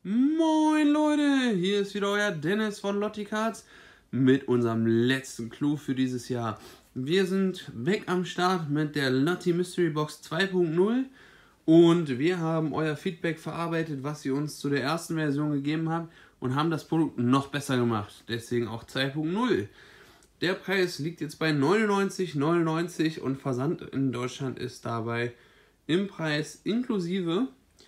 Moin Leute, hier ist wieder euer Dennis von Lotti Cards mit unserem letzten Clou für dieses Jahr. Wir sind weg am Start mit der Lotti Mystery Box 2.0 und wir haben euer Feedback verarbeitet, was ihr uns zu der ersten Version gegeben habt und haben das Produkt noch besser gemacht, deswegen auch 2.0. Der Preis liegt jetzt bei 99,99 und Versand in Deutschland ist dabei im Preis inklusive.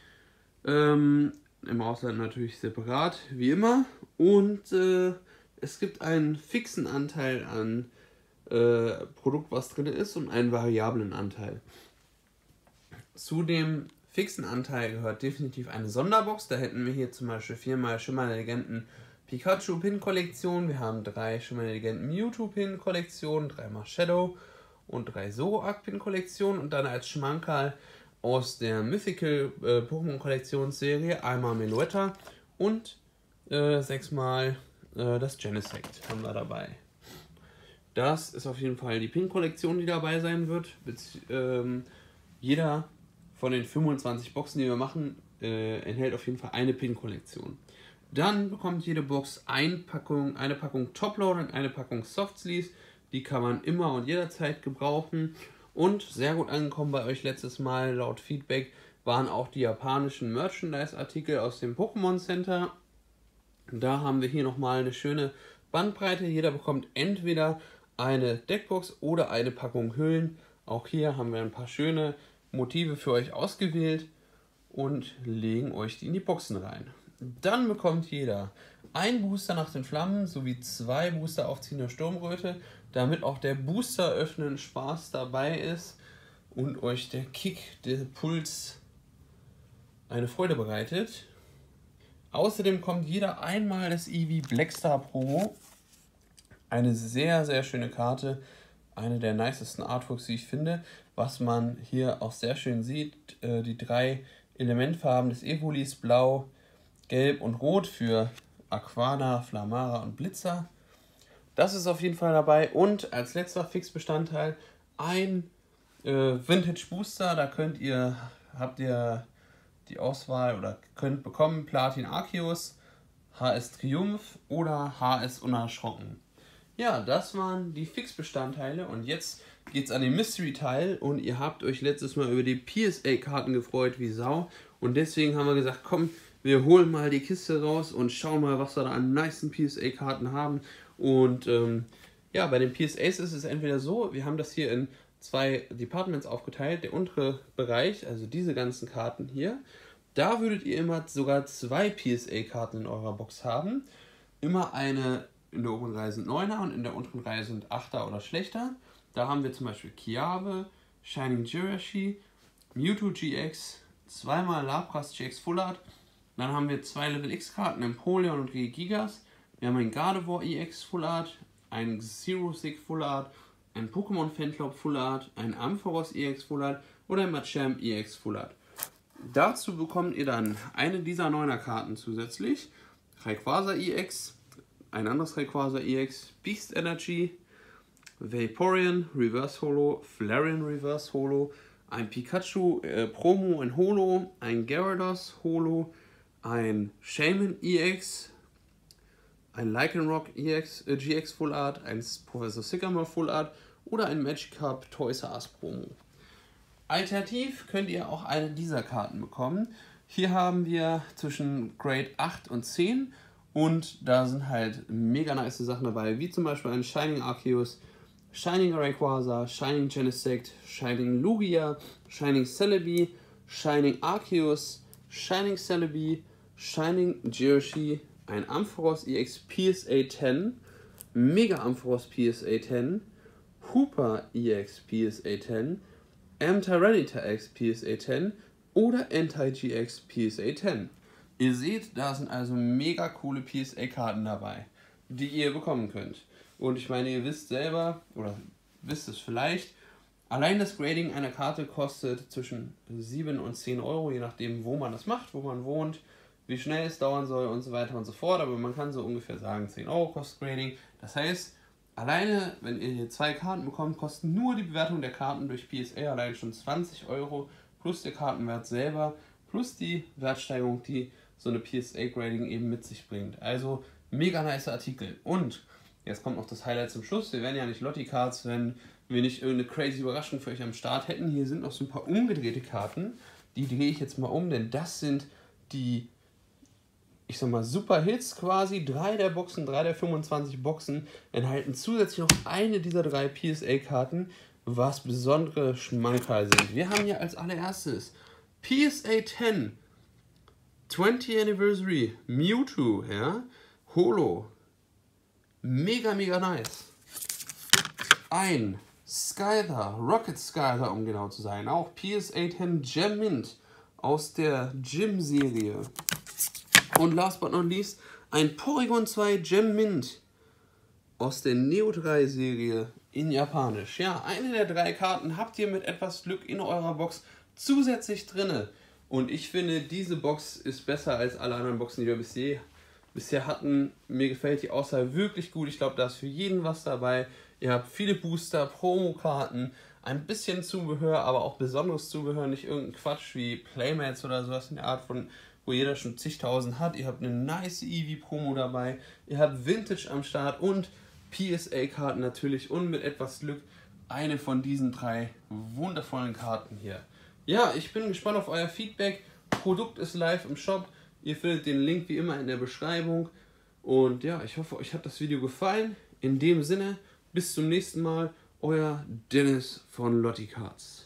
Im Ausland natürlich separat, wie immer. Und es gibt einen fixen Anteil an Produkt, was drin ist, und einen variablen Anteil. Zu dem fixen Anteil gehört definitiv eine Sonderbox. Da hätten wir hier zum Beispiel 4x Schimmerlegenden Pikachu Pin Kollektion. Wir haben 3 Schimmerlegenden Mewtwo Pin Kollektion, 3x Shadow und 3 Zoroark Pin Kollektion. Und dann als Schmankerl aus der Mythical Pokémon Kollektionsserie einmal Meloetta und 6-mal das Genesect haben wir dabei. Das ist auf jeden Fall die Pin-Kollektion, die dabei sein wird. Jeder von den 25 Boxen, die wir machen, enthält auf jeden Fall eine Pin-Kollektion. Dann bekommt jede Box eine Packung Topload und eine Packung Softsleeves. Die kann man immer und jederzeit gebrauchen. Und sehr gut angekommen bei euch letztes Mal, laut Feedback, waren auch die japanischen Merchandise-Artikel aus dem Pokémon Center. Da haben wir hier nochmal eine schöne Bandbreite. Jeder bekommt entweder eine Deckbox oder eine Packung Hüllen. Auch hier haben wir ein paar schöne Motive für euch ausgewählt und legen euch die in die Boxen rein. Dann bekommt jeder ein Booster nach den Flammen sowie 2 Booster aufziehender Sturmröte, damit auch der Booster öffnen Spaß dabei ist und euch der Kick, der Puls eine Freude bereitet. Außerdem kommt jeder einmal das Eevee Blackstar Promo. Eine sehr, sehr schöne Karte. Eine der nicesten Artworks, die ich finde. Was man hier auch sehr schön sieht, die 3 Elementfarben des Evolis, Blau, Gelb und Rot für Aquana, Flamara und Blitzer. Das ist auf jeden Fall dabei. Und als letzter Fixbestandteil ein Vintage Booster. Da habt ihr die Auswahl oder könnt bekommen Platin Arceus, HS Triumph oder HS Unerschrocken. Ja, das waren die Fixbestandteile und jetzt geht's an den Mystery-Teil und ihr habt euch letztes Mal über die PSA-Karten gefreut wie Sau und deswegen haben wir gesagt, komm, wir holen mal die Kiste raus und schauen mal, was wir da an nicen PSA-Karten haben. Und ja, bei den PSAs ist es entweder so, wir haben das hier in 2 Departments aufgeteilt. Der untere Bereich, also diese ganzen Karten hier, da würdet ihr immer sogar 2 PSA-Karten in eurer Box haben. Immer eine in der oberen Reihe sind 9er und in der unteren Reihe sind 8er oder schlechter. Da haben wir zum Beispiel Kiawe, Shining Jirachi, Mewtwo GX, 2-mal Lapras GX Full Art. Dann haben wir 2 Level X Karten, Empoleon und Regigigas. Wir haben ein Gardevoir EX Full Art, ein Xerosic Full Art, ein Pokémon Fanclub Full Art, ein Ampharos EX Full Art oder ein Machamp EX Full Art. Dazu bekommt ihr dann eine dieser 9er Karten zusätzlich. Rayquaza EX, ein anderes Rayquaza EX, Beast Energy, Vaporeon Reverse Holo, Flareon Reverse Holo, ein Pikachu Promo in Holo, ein Gyarados Holo, ein Shaman EX, ein Lycanroc GX Full Art, ein Professor Sycamore Full Art oder ein Magikarp Toys R Us Promo. Alternativ könnt ihr auch eine dieser Karten bekommen. Hier haben wir zwischen Grade 8 und 10 und da sind halt mega nice Sachen dabei, wie zum Beispiel ein Shining Arceus, Shining Rayquaza, Shining Genesect, Shining Lugia, Shining Celebi, Shining Arceus, Shining Celebi, Shining Jirachi, ein Ampharos EX PSA 10, Mega Ampharos PSA 10, Hooper EX PSA 10, Tyranitar X PSA 10 oder Anti-GX PSA 10. Ihr seht, da sind also mega coole PSA-Karten dabei, die ihr bekommen könnt. Und ich meine, ihr wisst selber, oder wisst es vielleicht, allein das Grading einer Karte kostet zwischen 7 und 10 Euro, je nachdem, wo man das macht, wo man wohnt, wie schnell es dauern soll und so weiter und so fort. Aber man kann so ungefähr sagen, 10 Euro kostet Grading. Das heißt, alleine, wenn ihr hier 2 Karten bekommt, kosten nur die Bewertung der Karten durch PSA allein schon 20 Euro plus der Kartenwert selber, plus die Wertsteigerung, die so eine PSA-Grading eben mit sich bringt. Also mega nice Artikel. Und jetzt kommt noch das Highlight zum Schluss. Wir wären ja nicht Lotti-Cards, wenn wir nicht irgendeine crazy Überraschung für euch am Start hätten. Hier sind noch so ein paar umgedrehte Karten. Die drehe ich jetzt mal um, denn das sind die, ich sag mal, Super Hits quasi. 3 der Boxen, 3 der 25 Boxen enthalten zusätzlich noch eine dieser 3 PSA-Karten, was besondere Schmankerl sind. Wir haben hier als allererstes PSA 10 20th Anniversary Mewtwo, ja, Holo. Mega nice. Ein Skyther, Rocket Skyther, um genau zu sein. Auch PSA 10 Gem Mint aus der Gym-Serie. Und last but not least, ein Porygon 2 Gem Mint aus der Neo 3 Serie in Japanisch. Ja, eine der 3 Karten habt ihr mit etwas Glück in eurer Box zusätzlich drinne. Und ich finde, diese Box ist besser als alle anderen Boxen, die wir bisher hatten. Mir gefällt die Auswahl wirklich gut. Ich glaube, da ist für jeden was dabei. Ihr habt viele Booster, Promokarten, ein bisschen Zubehör, aber auch besonderes Zubehör. Nicht irgendein Quatsch wie Playmates oder sowas in der Art von, wo jeder schon zigtausend hat. Ihr habt eine nice Eevee-Promo dabei. Ihr habt Vintage am Start und PSA-Karten natürlich. Und mit etwas Glück eine von diesen 3 wundervollen Karten hier. Ja, ich bin gespannt auf euer Feedback. Produkt ist live im Shop. Ihr findet den Link wie immer in der Beschreibung. Und ja, ich hoffe, euch hat das Video gefallen. In dem Sinne, bis zum nächsten Mal. Euer Dennis von Lotti Cards.